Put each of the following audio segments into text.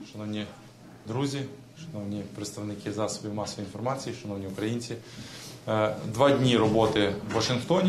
Шановні друзі, шановні представники засобів масової інформації, шановні українці. 2 дні роботи в Вашингтоні.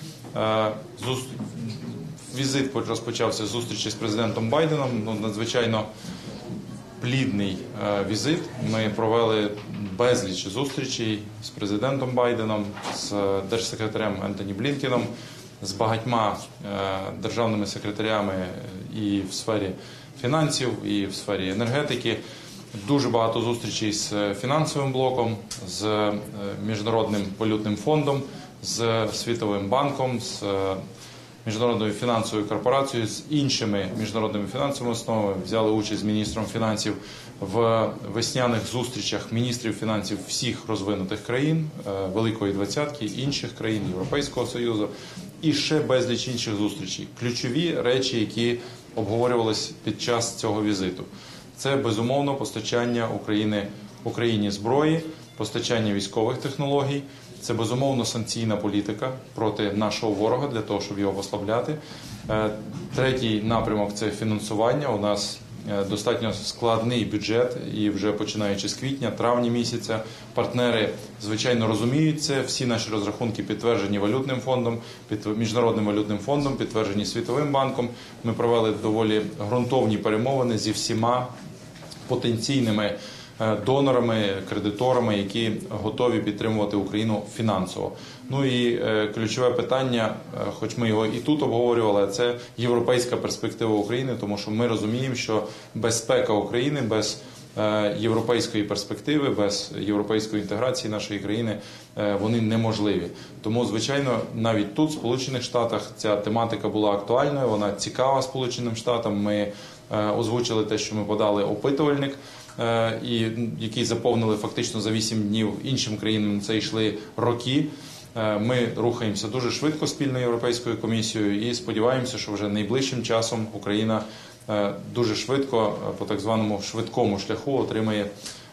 Візит розпочався з зустрічі з президентом Байденом. Надзвичайно плідний візит. Ми провели безліч зустрічей з президентом Байденом, з держсекретарем Ентоні Блінкеном, з багатьма державними секретарями і в сфері фінансів, і в сфері енергетики. Дуже багато зустрічей з фінансовим блоком, з Міжнародним валютним фондом, з Світовим банком, з Міжнародною фінансовою корпорацією, з іншими міжнародними фінансовими установами. Взяли участь з міністром фінансів в весняних зустрічах міністрів фінансів всіх розвинутих країн, Великої Двадцятки, інших країн, Європейського Союзу і ще безліч інших зустрічей. Ключові речі, які обговорювалися під час цього візиту. Це, безумовно, постачання Україні зброї, постачання військових технологій. Це, безумовно, санкційна політика проти нашого ворога, для того, щоб його послабляти. Третій напрямок – це фінансування. У нас достатньо складний бюджет, і вже починаючи з квітня, травня місяця, партнери, звичайно, розуміють це. Всі наші розрахунки підтверджені валютним фондом, Міжнародним валютним фондом, підтверджені Світовим банком. Ми провели доволі ґрунтовні перемовини зі всіма потенційними донорами, кредиторами, які готові підтримувати Україну фінансово. Ну і ключове питання, хоч ми його і тут обговорювали, це європейська перспектива України, тому що ми розуміємо, що безпека України без європейської перспективи, без європейської інтеграції нашої країни, вони неможливі. Тому, звичайно, навіть тут, в Сполучених Штатах, ця тематика була актуальною, вона цікава Сполученим Штатам. Ми озвучили те, що ми подали опитувальник, який заповнили фактично за 8 днів. Іншим країнам це йшли роки. Ми рухаємося дуже швидко спільно Європейською комісією і сподіваємося, що вже найближчим часом Україна дуже швидко, по так званому швидкому шляху, отримає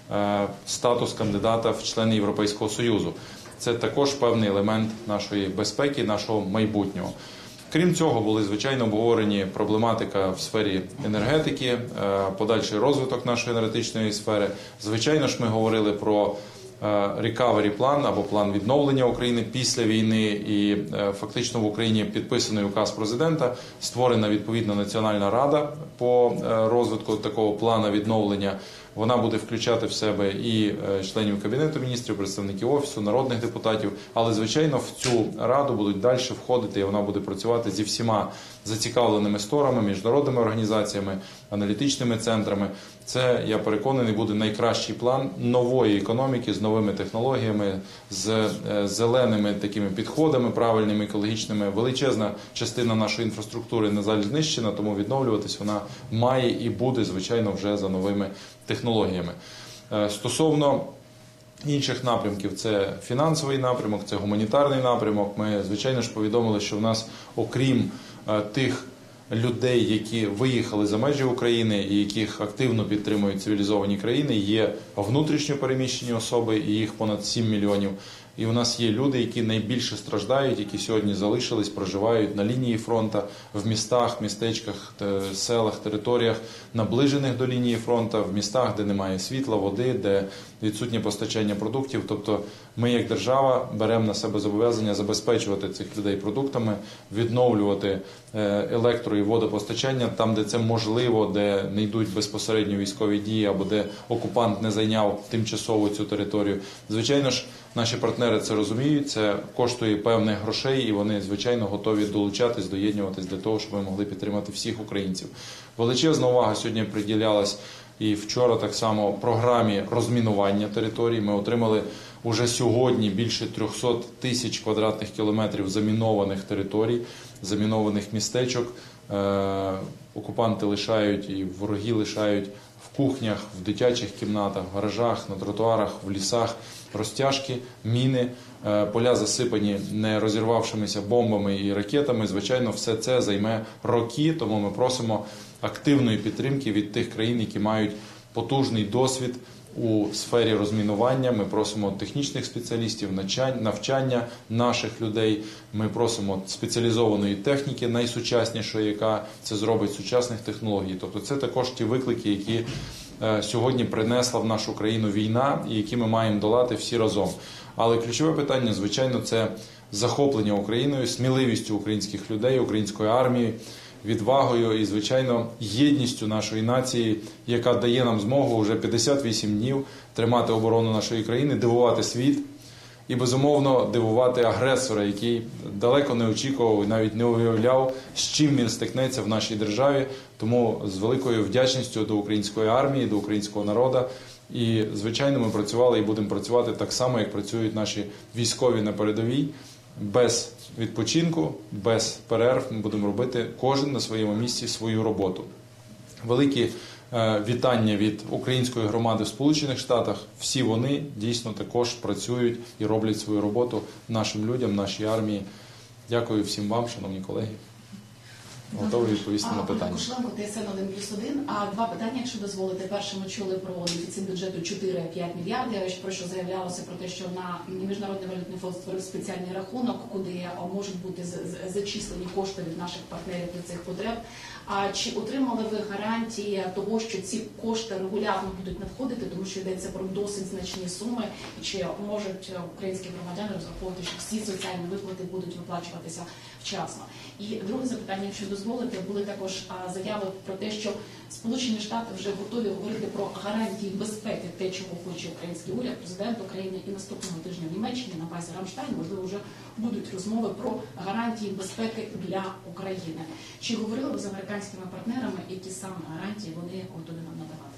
статус кандидата в члени Європейського Союзу. Це також певний елемент нашої безпеки, нашого майбутнього. Крім цього, були, звичайно, обговорені проблематика в сфері енергетики, подальший розвиток нашої енергетичної сфери. Звичайно ж, ми говорили про recovery план або план відновлення України після війни, і фактично в Україні підписаний указ президента, створена відповідна Національна рада по розвитку такого плану відновлення. Вона буде включати в себе і членів Кабінету міністрів, представників Офісу, народних депутатів, але, звичайно, в цю раду будуть далі входити, і вона буде працювати зі всіма зацікавленими сторонами, міжнародними організаціями, аналітичними центрами. Це, я переконаний, буде найкращий план нової економіки з новими технологіями, з зеленими такими підходами, правильними, екологічними. Величезна частина нашої інфраструктури, на жаль, знищена, тому відновлюватись вона має і буде, звичайно, вже за новими технологіями. Стосовно інших напрямків, це фінансовий напрямок, це гуманітарний напрямок. Ми, звичайно ж, повідомили, що в нас, окрім тих людей, які виїхали за межі України і яких активно підтримують цивілізовані країни, є внутрішньо переміщені особи, і їх понад 7 мільйонів. І у нас є люди, які найбільше страждають, які сьогодні залишились, проживають на лінії фронту, в містах, містечках, селах, територіях, наближених до лінії фронту, в містах, де немає світла, води, де відсутнє постачання продуктів. Тобто ми, як держава, беремо на себе зобов'язання забезпечувати цих людей продуктами, відновлювати електро- і водопостачання там, де це можливо, де не йдуть безпосередньо військові дії або де окупант не зайняв тимчасово цю територію. Звичайно ж, наші партнери це розуміють, це коштує певних грошей, і вони, звичайно, готові долучатись, доєднуватись для того, щоб ми могли підтримати всіх українців. Величезна увага сьогодні приділялась і вчора так само програмі розмінування територій. Ми отримали уже сьогодні більше 300 тисяч квадратних кілометрів замінованих територій, замінованих містечок. Окупанти лишають і вороги лишають в кухнях, в дитячих кімнатах, в гаражах, на тротуарах, в лісах розтяжки, міни, поля засипані не розірвавшимися бомбами і ракетами. Звичайно, все це займе роки, тому ми просимо активної підтримки від тих країн, які мають потужний досвід у сфері розмінування. Ми просимо технічних спеціалістів, навчання наших людей. Ми просимо спеціалізованої техніки, найсучаснішої, яка це зробить, сучасних технологій. Тобто це також ті виклики, які сьогодні принесла в нашу країну війна і які ми маємо долати всі разом. Але ключове питання, звичайно, це захоплення Україною, сміливістю українських людей, української армії, відвагою і, звичайно, єдністю нашої нації, яка дає нам змогу вже 58 днів тримати оборону нашої країни, дивувати світ і, безумовно, дивувати агресора, який далеко не очікував і навіть не уявляв, з чим він стикнеться в нашій державі. Тому з великою вдячністю до української армії, до українського народу. І, звичайно, ми працювали і будемо працювати так само, як працюють наші військові на передовій. Без відпочинку, без перерв ми будемо робити кожен на своєму місці свою роботу. Великі вітання від української громади в Сполучених Штатах. Всі вони дійсно також працюють і роблять свою роботу нашим людям, нашій армії. Дякую всім вам, шановні колеги. Готовий відповісти на питання. Кушленко, ТСН 1+1. А два питання, якщо дозволите. Перше, ми чули про дефіцит бюджету 4-5 мільярдів, про що заявлялося про те, що на Міжнародний валютний фонд створив спеціальний рахунок, куди можуть бути зачислені кошти від наших партнерів для цих потреб. А чи отримали ви гарантії того, що ці кошти регулярно будуть надходити, тому що йдеться про досить значні суми, і чи можуть українські громадяни розраховувати, що всі соціальні виплати будуть виплачуватися вчасно? І друге запитання, якщо дозволите, були також заяви про те, що Сполучені Штати вже готові говорити про гарантії безпеки, те, чого хоче український уряд, президент України, і наступного тижня в Німеччині на базі Рамштайн, можливо, вже будуть розмови про гарантії безпеки для України. Чи говорили ви з американськими партнерами, які саме гарантії вони готові нам надавати?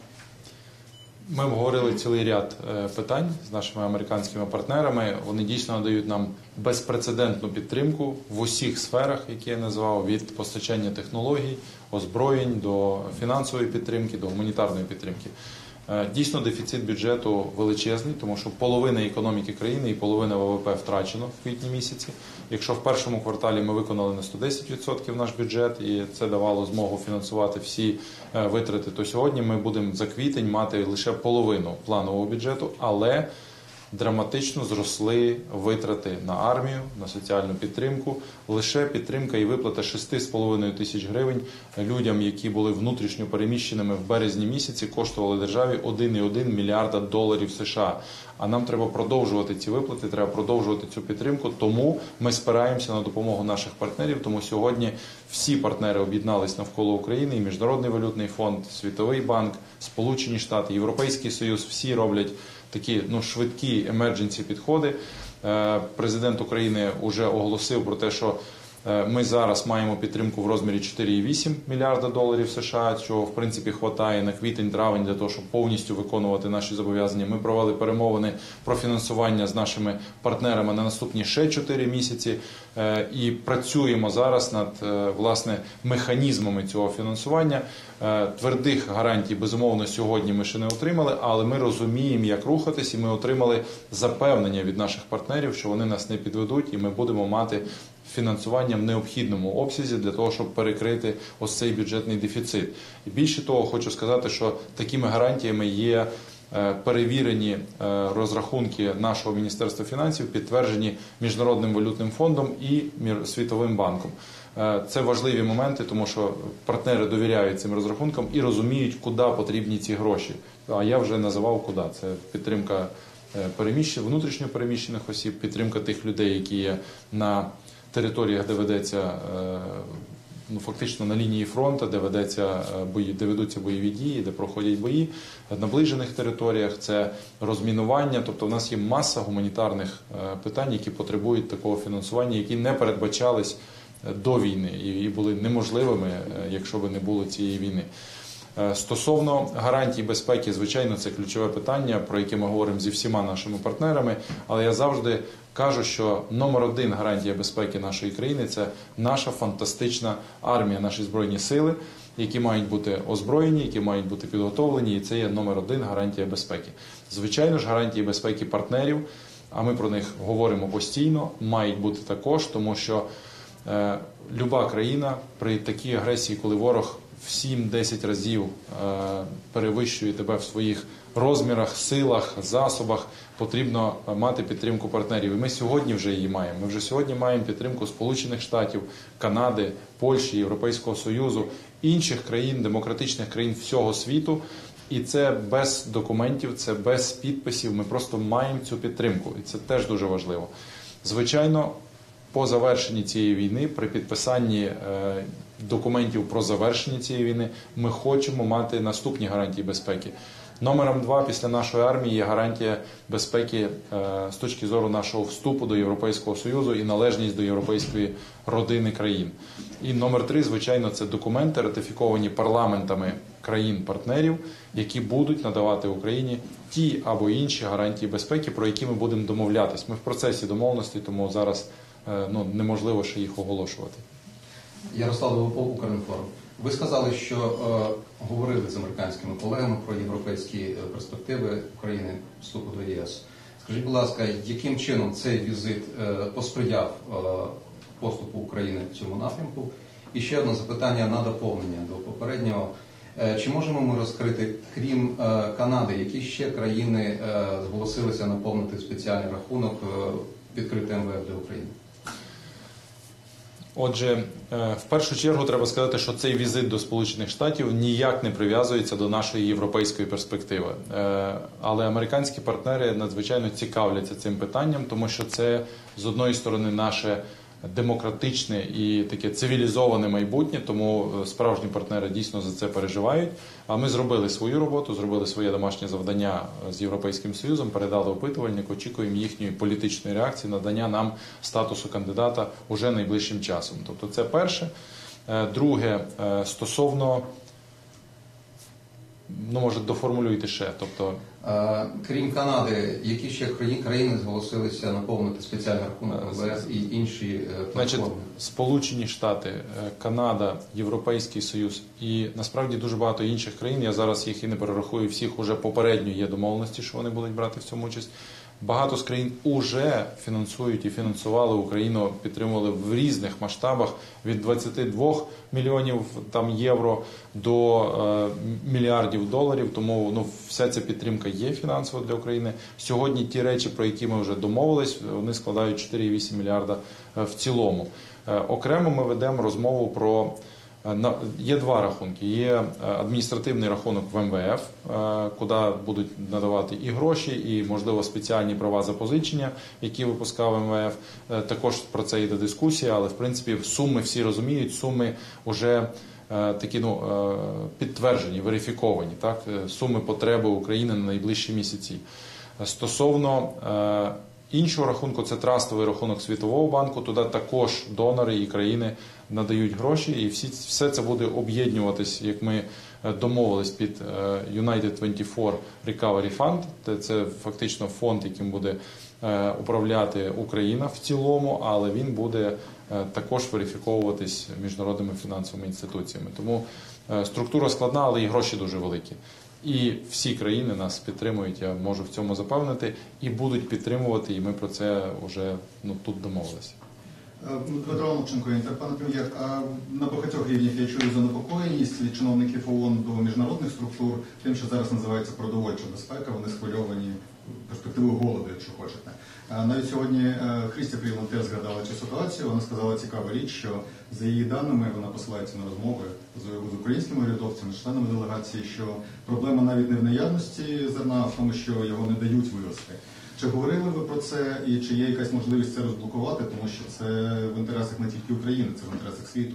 Ми обговорили цілий ряд питань з нашими американськими партнерами. Вони дійсно надають нам безпрецедентну підтримку в усіх сферах, які я назвав, від постачання технологій, озброєнь до фінансової підтримки, до гуманітарної підтримки. Дійсно, дефіцит бюджету величезний, тому що половина економіки країни і половина ВВП втрачено в квітні місяці. Якщо в першому кварталі ми виконали на 110% наш бюджет, і це давало змогу фінансувати всі витрати, то сьогодні ми будемо за квітень мати лише половину планового бюджету, але драматично зросли витрати на армію, на соціальну підтримку. Лише підтримка і виплата 6,5 тисяч гривень людям, які були внутрішньо переміщеними в березні місяці, коштували державі 1,1 мільярда доларів США. А нам треба продовжувати ці виплати, треба продовжувати цю підтримку, тому ми спираємося на допомогу наших партнерів, тому сьогодні всі партнери об'єднались навколо України, і Міжнародний валютний фонд, Світовий банк, Сполучені Штати, Європейський Союз, всі роблять такі швидкі emergency підходи. Президент України вже оголосив про те, що ми зараз маємо підтримку в розмірі 4,8 мільярда доларів США, чого в принципі хватає на квітень-травень для того, щоб повністю виконувати наші зобов'язання. Ми провели перемовини про фінансування з нашими партнерами на наступні ще 4 місяці і працюємо зараз над власне механізмами цього фінансування. Твердих гарантій, безумовно, сьогодні ми ще не отримали, але ми розуміємо, як рухатись, і ми отримали запевнення від наших партнерів, що вони нас не підведуть, і ми будемо мати фінансування в необхідному обсязі для того, щоб перекрити ось цей бюджетний дефіцит. І більше того, хочу сказати, що такими гарантіями є перевірені розрахунки нашого Міністерства фінансів, підтверджені Міжнародним валютним фондом і Світовим банком. Це важливі моменти, тому що партнери довіряють цим розрахункам і розуміють, куди потрібні ці гроші. А я вже називав, куди. Це підтримка внутрішньо переміщених осіб, підтримка тих людей, які є на територіях, де ведеться фактично на лінії фронту, де ведуться бойові дії, де проходять бої, в наближених територіях, це розмінування. Тобто в нас є маса гуманітарних питань, які потребують такого фінансування, які не передбачались до війни і були неможливими, якщо б не було цієї війни. Стосовно гарантій безпеки, звичайно, це ключове питання, про яке ми говоримо зі всіма нашими партнерами, але я завжди кажу, що номер один гарантія безпеки нашої країни – це наша фантастична армія, наші Збройні сили, які мають бути озброєні, які мають бути підготовлені, і це є номер один гарантія безпеки. Звичайно ж, гарантії безпеки партнерів, а ми про них говоримо постійно, мають бути також, тому що люба країна при такій агресії, коли ворог в 7-10 разів перевищує тебе в своїх розмірах, силах, засобах, потрібно мати підтримку партнерів. І ми сьогодні вже її маємо. Ми вже сьогодні маємо підтримку Сполучених Штатів, Канади, Польщі, Європейського Союзу, інших країн, демократичних країн всього світу. І це без документів, це без підписів. Ми просто маємо цю підтримку. І це теж дуже важливо. Звичайно, по завершенні цієї війни, при підписанні документів про завершення цієї війни, ми хочемо мати наступні гарантії безпеки. Номером 2 після нашої армії є гарантія безпеки з точки зору нашого вступу до Європейського Союзу і належність до європейської родини країн. І номер 3, звичайно, це документи, ратифіковані парламентами країн-партнерів, які будуть надавати Україні ті або інші гарантії безпеки, про які ми будемо домовлятись. Ми в процесі домовленості, тому зараз неможливо ще їх оголошувати. Ярослав Довгопол, Укрінформ. Ви сказали, що говорили з американськими колегами про європейські перспективи України вступу до ЄС. Скажіть, будь ласка, яким чином цей візит посприяв поступу України в цьому напрямку? І ще одне запитання на доповнення до попереднього. Чи можемо ми розкрити, крім Канади, які ще країни зголосилися наповнити спеціальний рахунок, відкритий МВФ для України? Отже, в першу чергу треба сказати, що цей візит до Сполучених Штатів ніяк не прив'язується до нашої європейської перспективи. Але американські партнери надзвичайно цікавляться цим питанням, тому що це, з одної сторони, наше демократичне і таке цивілізоване майбутнє, тому справжні партнери дійсно за це переживають. А ми зробили свою роботу, зробили своє домашнє завдання з Європейським Союзом, передали опитувальник, очікуємо їхньої політичної реакції, надання нам статусу кандидата уже найближчим часом. Тобто це перше. Друге, стосовно, може доформулюйте ще, тобто... Крім Канади, які ще країни зголосилися наповнити спеціальний рахунок МВФ і інші платформи? Значить, Сполучені Штати, Канада, Європейський Союз і насправді дуже багато інших країн, я зараз їх і не перерахую, всіх уже попередньо є домовленості, що вони будуть брати в цьому участь. Багато з країн уже фінансують і фінансували Україну, підтримували в різних масштабах від 22 мільйонів євро до мільярдів доларів. Тому вся ця підтримка є фінансово для України. Сьогодні ті речі, про які ми вже домовились, вони складають 4,8 мільярда в цілому. Окремо ми ведемо розмову про... Є два рахунки. Є адміністративний рахунок в МВФ, куди будуть надавати і гроші, і, можливо, спеціальні права запозичення, які випускав МВФ. Також про це йде дискусія, але, в принципі, суми всі розуміють, суми вже такі, підтверджені, верифіковані, так? Суми потреби України на найближчі місяці. Стосовно іншого рахунку, це трастовий рахунок Світового банку, туди також донори і країни надають гроші, і все це буде об'єднуватись, як ми домовились, під United 24 Recovery Fund. Це фактично фонд, яким буде управляти Україна в цілому, але він буде також верифіковуватись міжнародними фінансовими інституціями. Тому структура складна, але і гроші дуже великі. І всі країни нас підтримують, я можу в цьому запевнити, і будуть підтримувати, і ми про це вже тут домовилися. Дмитро Ломченко, Інтер. Пане прем'єр, на багатьох рівнях я чую занепокоєність від чиновників ООН до міжнародних структур, тим, що зараз називається продовольча безпека, вони схвильовані перспективою голоду, якщо хочете. Навіть сьогодні Христя Фріланд теж згадала цю ситуацію, вона сказала цікаву річ, що за її даними, вона посилається на розмови з українськими урядовцями, членами делегації, що проблема навіть не в наявності зерна, а в тому, що його не дають вивезти. Чи говорили ви про це і чи є якась можливість це розблокувати, тому що це в інтересах не тільки України, це в інтересах світу?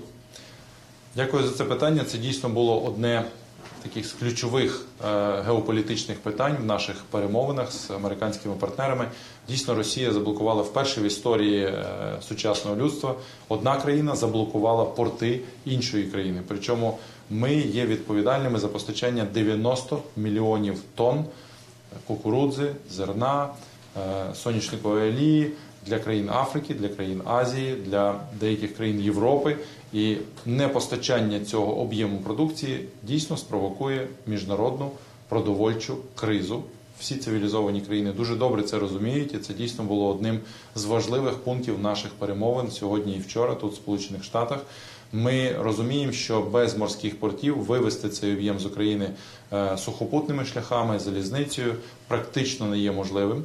Дякую за це питання. Це дійсно було одне таких з ключових геополітичних питань в наших перемовинах з американськими партнерами. Дійсно, Росія заблокувала вперше в історії сучасного людства. Одна країна заблокувала порти іншої країни. Причому ми є відповідальними за постачання 90 мільйонів тонн кукурудзи, зерна, соняшникової олії для країн Африки, для країн Азії, для деяких країн Європи. І непостачання цього об'єму продукції дійсно спровокує міжнародну продовольчу кризу. Всі цивілізовані країни дуже добре це розуміють, і це дійсно було одним з важливих пунктів наших перемовин сьогодні і вчора тут в Сполучених Штатах. Ми розуміємо, що без морських портів вивезти цей об'єм з України сухопутними шляхами, залізницею практично не є можливим.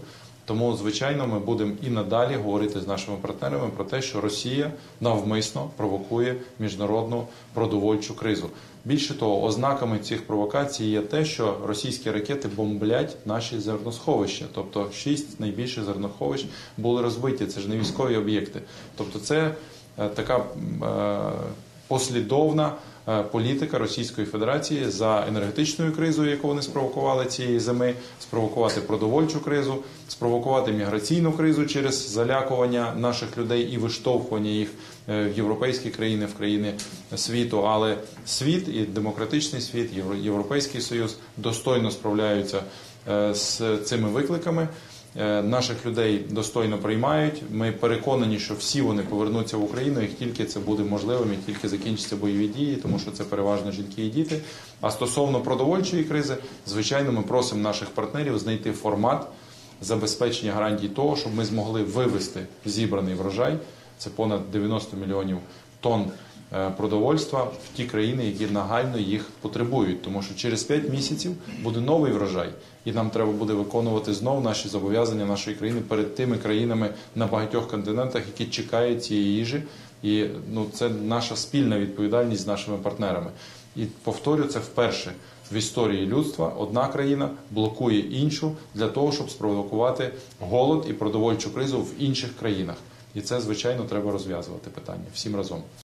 Тому, звичайно, ми будемо і надалі говорити з нашими партнерами про те, що Росія навмисно провокує міжнародну продовольчу кризу. Більше того, ознаками цих провокацій є те, що російські ракети бомблять наші зерносховища. Тобто 6 найбільших зерносховищ були розбиті. Це ж не військові об'єкти. Тобто це така послідовна політика Російської Федерації за енергетичною кризою, яку вони спровокували цієї зими, спровокувати продовольчу кризу, спровокувати міграційну кризу через залякування наших людей і виштовхування їх в європейські країни, в країни світу. Але світ і демократичний світ, Європейський Союз достойно справляються з цими викликами. Наших людей достойно приймають. Ми переконані, що всі вони повернуться в Україну, як тільки це буде можливим, як тільки закінчаться бойові дії, тому що це переважно жінки і діти. А стосовно продовольчої кризи, звичайно, ми просимо наших партнерів знайти формат забезпечення гарантій того, щоб ми змогли вивести зібраний врожай, це понад 90 мільйонів тонн продовольства, в ті країни, які нагально їх потребують. Тому що через 5 місяців буде новий врожай, і нам треба буде виконувати знову наші зобов'язання нашої країни перед тими країнами на багатьох континентах, які чекають цієї їжі. І це наша спільна відповідальність з нашими партнерами. І повторю, це вперше в історії людства одна країна блокує іншу для того, щоб спровокувати голод і продовольчу кризу в інших країнах. І це, звичайно, треба розв'язувати питання всім разом.